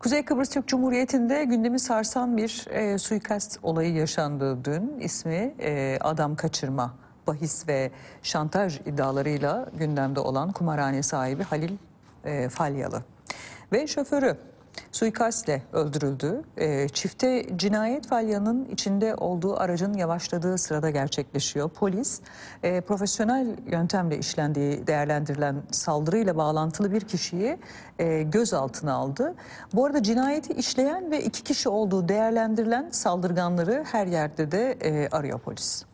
Kuzey Kıbrıs Türk Cumhuriyeti'nde gündemi sarsan bir suikast olayı yaşandı dün. İsmi adam kaçırma, bahis ve şantaj iddialarıyla gündemde olan kumarhane sahibi Halil Falyalı ve şoförü suikastle öldürüldü. Çifte cinayet Falyalı'nın içinde olduğu aracın yavaşladığı sırada gerçekleşiyor. Polis profesyonel yöntemle işlendiği değerlendirilen saldırıyla bağlantılı bir kişiyi gözaltına aldı. Bu arada cinayeti işleyen ve 2 kişi olduğu değerlendirilen saldırganları her yerde de arıyor polis.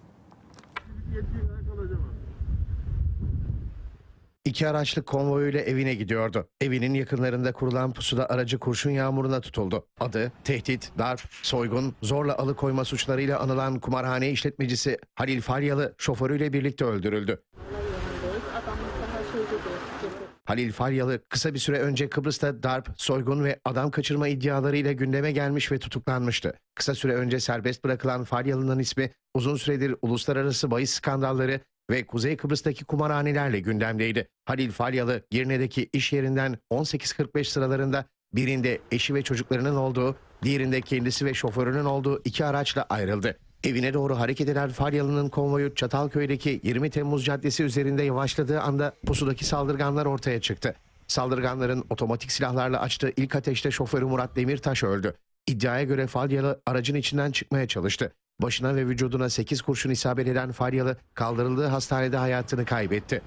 İki araçlı konvoyuyla evine gidiyordu. Evinin yakınlarında kurulan pusuda aracı kurşun yağmuruna tutuldu. Adı, tehdit, darp, soygun, zorla alıkoyma suçlarıyla anılan kumarhane işletmecisi Halil Falyalı şoförüyle birlikte öldürüldü. Halil Falyalı kısa bir süre önce Kıbrıs'ta darp, soygun ve adam kaçırma iddialarıyla gündeme gelmiş ve tutuklanmıştı. Kısa süre önce serbest bırakılan Falyalı'nın ismi uzun süredir uluslararası bahis skandalları ve Kuzey Kıbrıs'taki kumarhanelerle gündemdeydi. Halil Falyalı, Girne'deki iş yerinden 18.45 sıralarında birinde eşi ve çocuklarının olduğu, diğerinde kendisi ve şoförünün olduğu 2 araçla ayrıldı. Evine doğru hareket eden Falyalı'nın konvoyu Çatalköy'deki 20 Temmuz Caddesi üzerinde yavaşladığı anda pusudaki saldırganlar ortaya çıktı. Saldırganların otomatik silahlarla açtığı ilk ateşte şoförü Murat Demirtaş öldü. İddiaya göre Falyalı aracın içinden çıkmaya çalıştı. Başına ve vücuduna 8 kurşun isabet eden Falyalı kaldırıldığı hastanede hayatını kaybetti.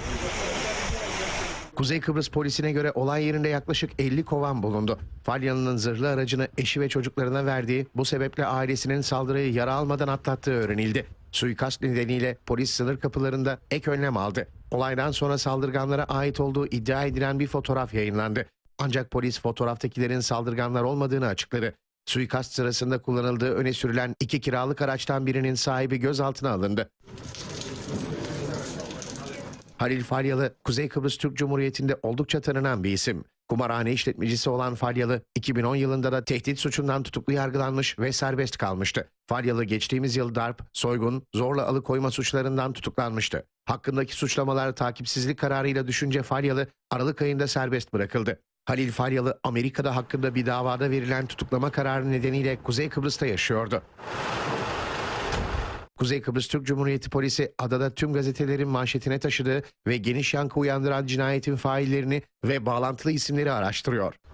Kuzey Kıbrıs polisine göre olay yerinde yaklaşık 50 kovan bulundu. Falyalı'nın zırhlı aracını eşi ve çocuklarına verdiği, bu sebeple ailesinin saldırıyı yara almadan atlattığı öğrenildi. Suikast nedeniyle polis sınır kapılarında ek önlem aldı. Olaydan sonra saldırganlara ait olduğu iddia edilen bir fotoğraf yayınlandı. Ancak polis fotoğraftakilerin saldırganlar olmadığını açıkladı. Suikast sırasında kullanıldığı öne sürülen 2 kiralık araçtan birinin sahibi gözaltına alındı. Halil Falyalı, Kuzey Kıbrıs Türk Cumhuriyeti'nde oldukça tanınan bir isim. Kumarhane işletmecisi olan Falyalı, 2010 yılında da tehdit suçundan tutuklu yargılanmış ve serbest kalmıştı. Falyalı geçtiğimiz yıl darp, soygun, zorla alıkoyma suçlarından tutuklanmıştı. Hakkındaki suçlamalar takipsizlik kararıyla düşünce Falyalı, Aralık ayında serbest bırakıldı. Halil Falyalı, Amerika'da hakkında bir davada verilen tutuklama kararı nedeniyle Kuzey Kıbrıs'ta yaşıyordu. Kuzey Kıbrıs Türk Cumhuriyeti polisi adada tüm gazetelerin manşetine taşıdığı ve geniş yankı uyandıran cinayetin faillerini ve bağlantılı isimleri araştırıyor.